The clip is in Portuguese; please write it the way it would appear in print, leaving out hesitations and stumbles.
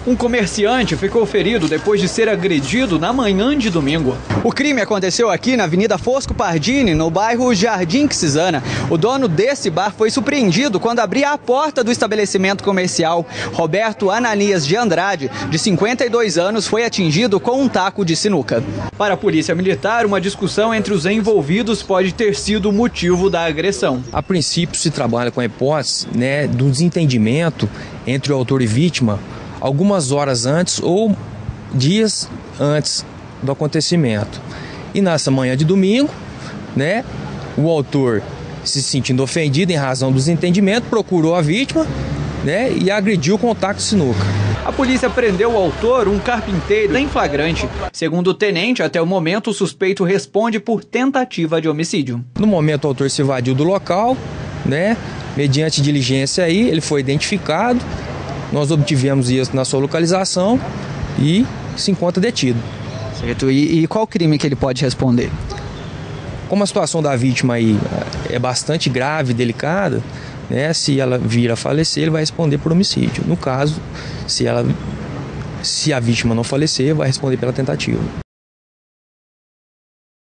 Um comerciante ficou ferido depois de ser agredido na manhã de domingo. O crime aconteceu aqui na Avenida Fosco Pardini, no bairro Jardim Quisana. O dono desse bar foi surpreendido quando abria a porta do estabelecimento comercial. Roberto Ananias de Andrade, de 52 anos, foi atingido com um taco de sinuca. Para a Polícia Militar, uma discussão entre os envolvidos pode ter sido o motivo da agressão. A princípio se trabalha com a hipótese, do desentendimento entre o autor e vítima algumas horas antes ou dias antes do acontecimento. E nessa manhã de domingo, o autor, se sentindo ofendido em razão do desentendimento, procurou a vítima, e agrediu com o taco de sinuca. A polícia prendeu o autor, um carpinteiro, em flagrante. Segundo o tenente, até o momento o suspeito responde por tentativa de homicídio. No momento o autor se evadiu do local, mediante diligência aí, ele foi identificado, nós obtivemos isso na sua localização e se encontra detido. Certo. E qual crime que ele pode responder? Como a situação da vítima aí é bastante grave e delicada, se ela vir a falecer, ele vai responder por homicídio. No caso, se a vítima não falecer, vai responder pela tentativa.